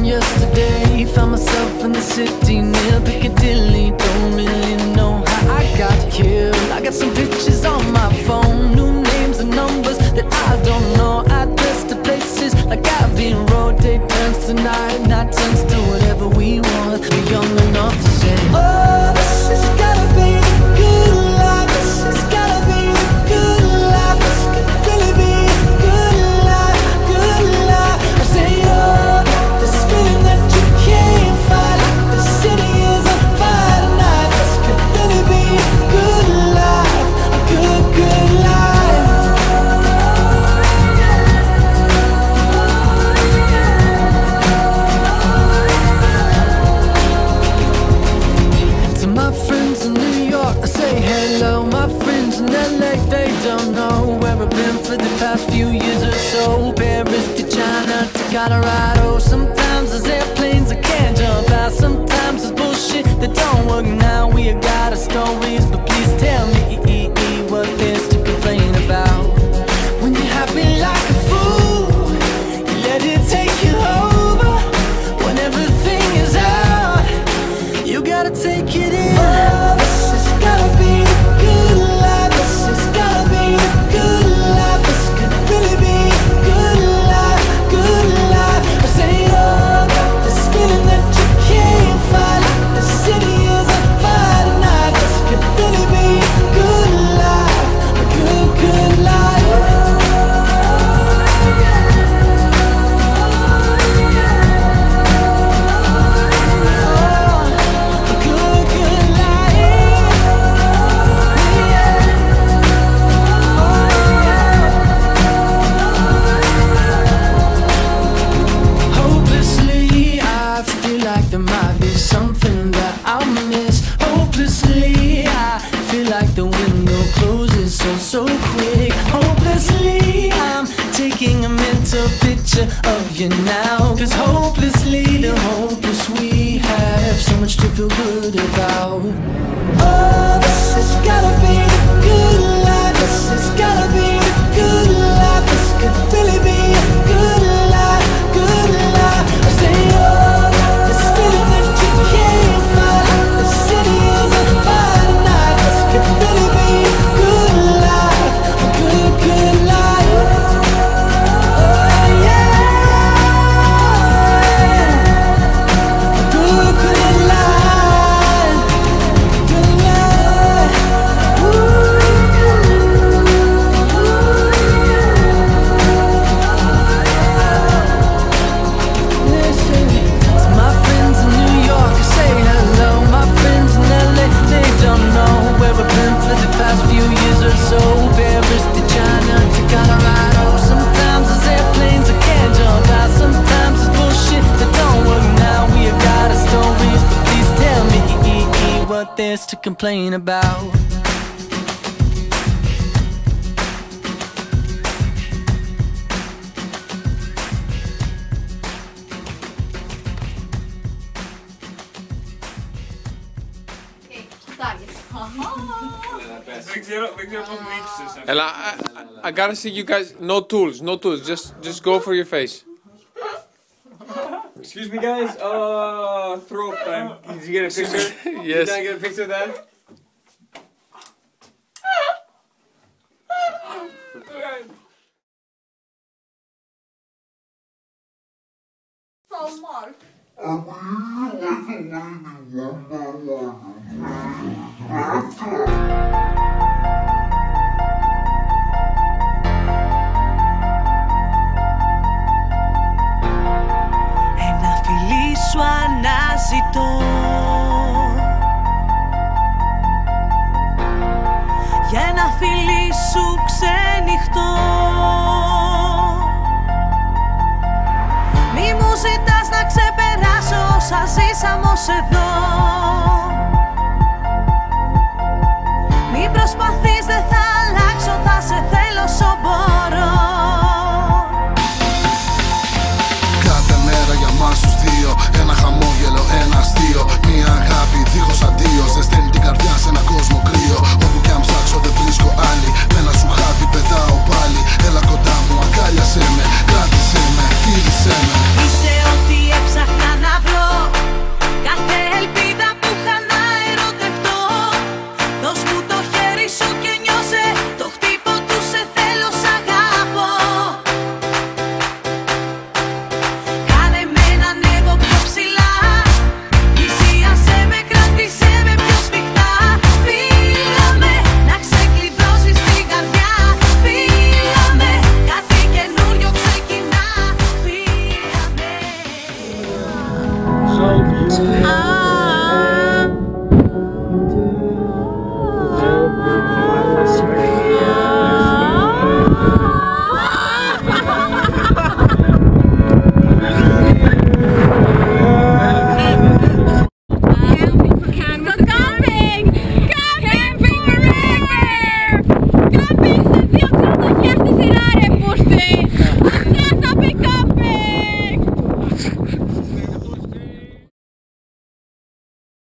yesterday. Found myself in the city near Piccadilly. Don't really know how I got here. I got some pictures on my phone, new names and numbers that I don't know. Address to places like Abbey Road. Day turns to night, night turns to whatever we want. We're young enough to say, oh, this has gotta be the good life. This has gotta be the good life. This could really be the good life, good life. I say, oh, this feeling that you can't fight, like the city is on fire tonight. This could really be a good life, a good, good life. To my friends in New York, I say hello. My friends in LA, they don't know where I've been for the past few years or so. Paris to China to Colorado. Sometimes there's airplanes I can't jump out. Sometimes there's bullshit that don't work now. We got our stories, but please tell me what there's to complain about. When you're happy like a fool, you let it take you over. When everything is out, you gotta take it in. Oh, this has gotta be the good life. This has gotta be the good life. This could really be a good life, good life. I say, oh, this feeling that you can't fight, like the city is on fire tonight. This could really be a good life, a good, good life. Hopelessly, I feel like there might be something that I'll miss. Hopelessly, I feel like the window closes so quick. Hopelessly, I'm taking a mental picture of you now. Cause hopelessly, the hopeless we have so much to feel good about. Oh, this has gotta be the good life. This has gotta be the good life. This could really be a good life, good life. I say, oh, this feeling that you can't fight, like the city is on fire tonight. This could really be a good life, a good, good life. Oh, yeah, a good, good life, good life. Listen to my friends in New York, I say hello. My friends in LA, they don't know where I've been for the past few years or so. Paris to China to Colorado. Sometimes there's airplanes I can't jump out. Sometimes it's bullshit that don't work now. We got our stories, but please tell me what there's to complain about. Ella, I gotta see you guys. No tools, no tools. Just go for your face. Excuse me, guys. Throw up time. Did you get a picture? Yes. Did I get a picture of that? Ένα φιλί σου αναζητώ για ένα φιλί σου ξενυχτώ. Μη μου ζητάς να ξεπεράσω όσα ζήσαμε ως εδώ. Μη προσπαθείς, δεν θα αλλάξω, θα σε θέλω.